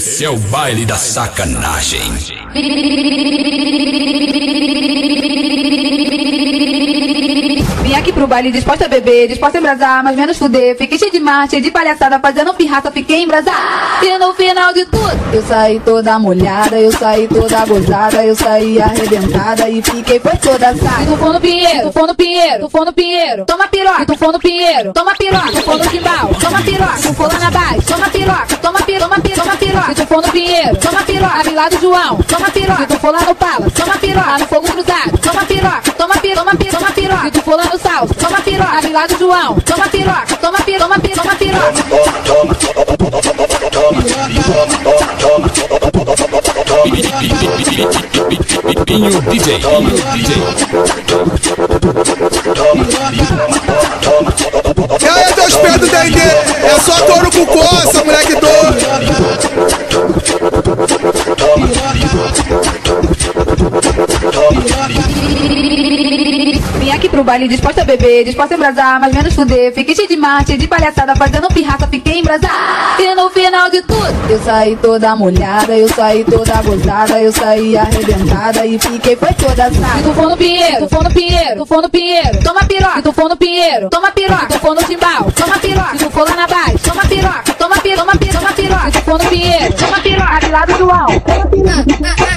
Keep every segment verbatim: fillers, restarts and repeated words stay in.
Esse é o baile da sacanagem. Vim aqui pro baile disposta a beber, disposta a embrasar, mas menos fuder. Fiquei cheio de mar, cheio de palhaçada, fazendo pirraça, fiquei embrasar. E no final de tudo, eu saí toda molhada, eu saí toda gozada, eu saí arrebentada e fiquei foi toda assada. E tu for no pinheiro, tu for no pinheiro, tu for no pinheiro, toma piroca, tu for no pinheiro, toma piroca, tu for no timbal, toma piroca, tu for lá na base, toma piroca, toma piroca, toma piroca, toma piroca. Se tu for no pinheiro, toma piroca, ali lá do João, toma piroca. Se tu for lá no Pala, toma piroca, lá no fogo cruzado, toma piroca, toma piroca, toma piroca, toma piroca. Se tu for lá no Salso, toma piroca, ali lá do João, toma piroca, toma piroca, toma piroca, toma piroca. Pinho D J, Pinho D J. E aí, teus pés do Dendê? É só touro com coça, moleque doido. Vim aqui pro baile disposta a beber, disposta a embrasar, mas menos fuder. Fiquei cheio de mar, cheio de palhaçada, fazendo pirraça, fiquei embrasar. E no final de tudo, eu saí toda molhada, eu saí toda gozada, eu saí arrebentada e fiquei foi toda assada. Se tu for no pinheiro, tu for no pinheiro, tu for no pinheiro, toma piroca. Se tu for no pinheiro, toma piroca. Se tu for no timbal, toma piroca. Se tu for lá na base, toma piroca, toma piroca, toma piroca, toma piroca. Se tu for no pinheiro, toma piroca, ali lá do João, toma piroca.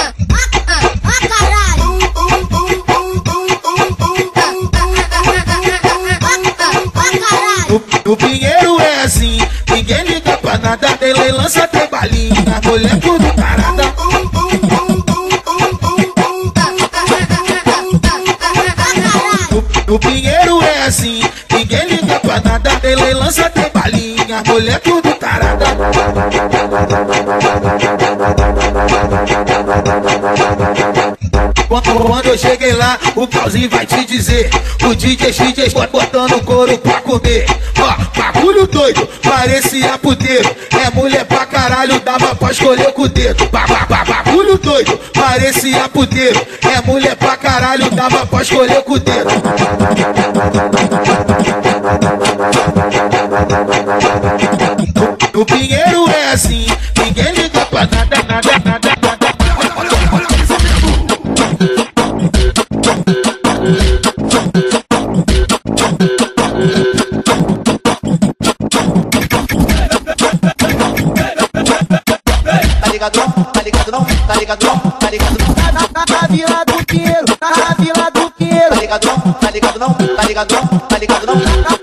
O pinheiro é assim, ninguém liga pra nada, dele lança tem balinha, mulher tudo parada. O, o pinheiro é assim, ninguém liga pra nada, dele lança tem balinha, mulher tudo tarada. Quando eu cheguei lá, o Pauzinho vai te dizer, o D J X J botando couro pra comer. Ó, bagulho doido, parecia puteiro. É mulher pra caralho, dava pra escolher com o dedo. Ba, ba, ba, bagulho doido, parecia puteiro. É mulher pra caralho, dava pra escolher com o dedo. O pinheiro é assim, ninguém liga pra nada, nada, nada, nada. Tá ligado não? Tá ligado não? Tá ligado não? Tá ligado não? Na vila do Pinheiro, na vila do Pinheiro. Tá ligado não? Tá ligado não? Tá ligado não? Tá ligado não?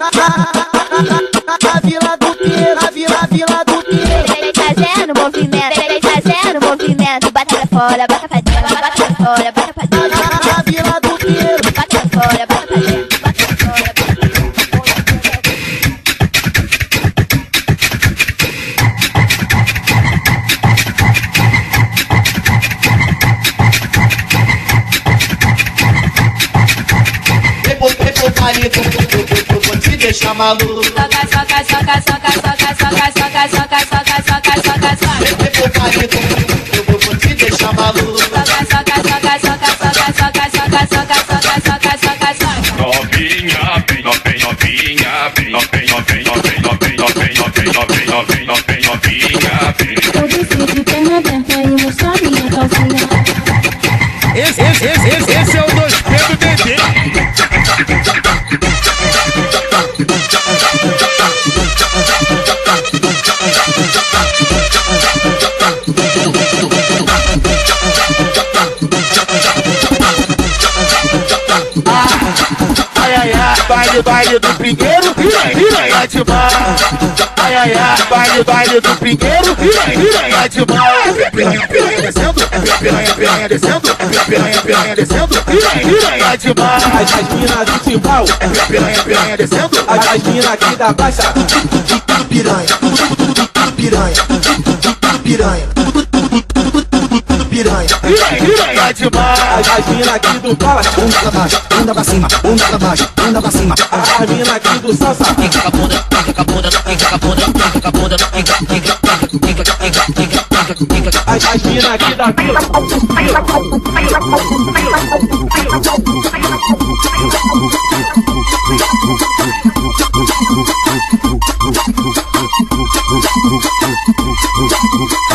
Na vila do Pinheiro, na vila, vila do Pinheiro. Vem fazendo movimento, vem fazendo movimento. Bata pra fora, bata pra dentro, bata pra fora, bata pra dentro. Na vila do Pinheiro, bata pra fora, bata pra dentro, bata pra fora, bata pra dentro. Vou te deixar maluco. Soca, soca, soca, soca, soca, soca, soca, soca, soca, soca, soca, soca. Eu vou te deixar maluco. Soca, soca, soca, soca, soca, soca, soca, soca, soca, soca, soca, soca. Novinha, vem, novinha, novinha, vem, novinha, vem, novinha, novinha, vem, novinha, vem, novinha, vem, novinha, vem. Eu desci de perna aberta e mostrar minha calcinha. Esse, esse, esse, esse, esse é o dois P do Dendê. Ai, ai, ai, baile, baile do Pinheiro, piranha, piranha de mar. Ai, ai, ai, baile, baile do Pinheiro, piranha, piranha de mar. Piranha, piranha descendo, piranha, piranha descendo, piranha, piranha descendo, piranha, piranha de mar. As minas do timbal, piranha, piranha descendo, as minas aqui da baixa, Piranha, piranha, piranha, piranha, piranha, piranha de mar. as minas aqui do Pala, bunda pra baixo, bunda pra cima, bunda pra baixo, bunda pra cima. as minas aqui do Salsa, Fica com a bunda, fica com a bunda, fica com a bunda, fica com a bunda, fica, fica, fica, fica, fica, fica, fica. as, as minas aqui da vila. Thank you.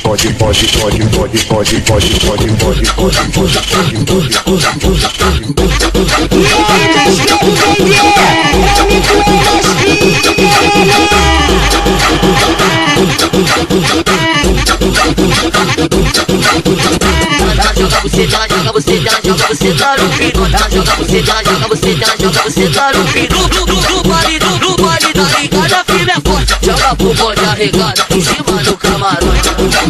pode, pode, pode, pode, pode, pode, pode, pode, pode, pode, Joga você, joga você, joga você, tá no pino. Joga você, joga você, joga você, tá no pino. No baile, no baile da ligada, firme é forte. Joga pro bonde arregado, em cima do camarões.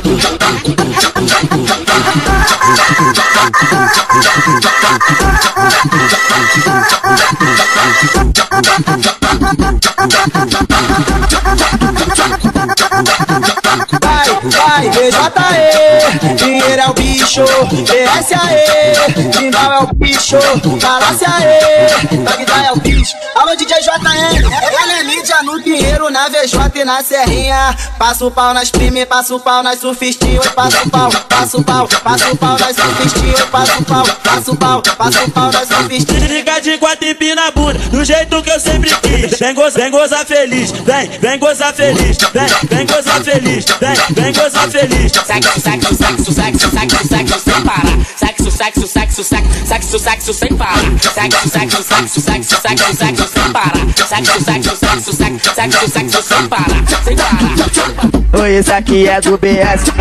Vai, vai, B J E, dinheiro é o bicho, B S aê, Dimbal é o bicho, Galáxia aê, Bagdá é o bicho. Alô D J J E, ela é mídia no dinheiro, na V J e na serrinha. Passa o pau nas prime, passa o pau nas surfistinhos, passa o pau, passa o pau, passa o pau nas surfistinhos, passa o pau, passa o pau, passa o pau nas surfistinhos. Fica de quatro e empina a bunda, do jeito que eu sempre quis. Vem gozar, vem gozar feliz, vem, vem gozar feliz, vem, vem gozar feliz, vem, vem gozar feliz. Sexo, sexo, sexo, sexo, sexo, sexo sem parar. Sexo, sexo, sexo, sexo, sexo, sexo sem parar. Sexo, sexo, sexo, sexo, sexo, sexo sem parar. Sexo, sexo, sexo, sexo, sexo, sexo sem parar, sem parar. Oi, esse aqui é do B S.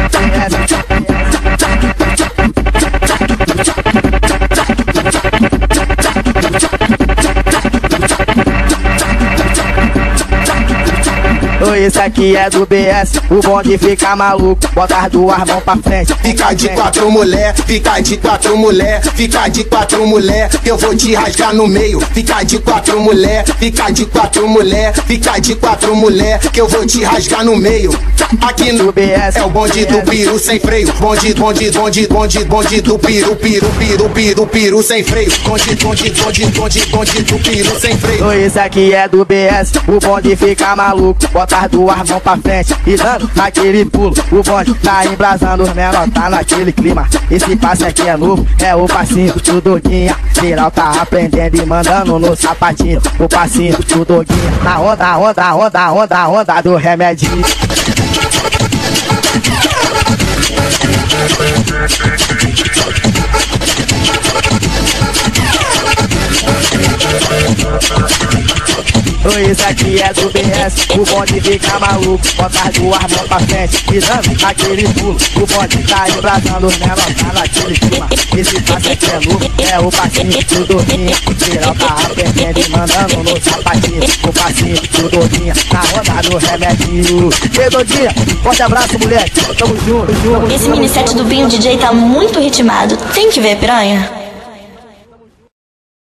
Oi, esse aqui é do B S, o bonde fica maluco, bota as duas mãos pra frente. Fica de quatro mulher, fica de quatro mulher, fica de quatro mulher, que eu vou te rasgar no meio. Fica de quatro mulher, fica de quatro mulher, fica de quatro mulher, que eu vou te rasgar no meio. Aqui no B S é o bonde do piru sem freio. Bonde, bonde, bonde, bonde, bonde do piru, piru, piru, piru, piru sem freio. Bonde, bonde, bonde, bonde, bonde do piru sem freio. Oi, esse aqui é do B S, o bonde fica maluco, bota as duas mãos pra frente e dando naquele pulo. O bonde tá embrasando, os menor tá naquele clima. Esse passe aqui é novo, é o passinho do Doguinha. Geral tá aprendendo e mandando no sapatinho. O passinho do Doguinha, na onda, onda, onda, onda, onda do remedinho. Oi, esse aqui é do B S, o bonde fica maluco, bota as duas mãos pra frente e dando naquele pulo. O bonde tá embrasando, os menor tá naquele clima. Esse passe aqui é novo, é o passinho do Doguinha. Geral tá aprendendo e mandando no sapatinho. O passinho do Doguinha, na onda do remedinho. Ei, Doguinha, forte abraço, moleque, tamo junto, junto. Esse mini set do Binho D J tá muito ritmado, tem que ver, piranha.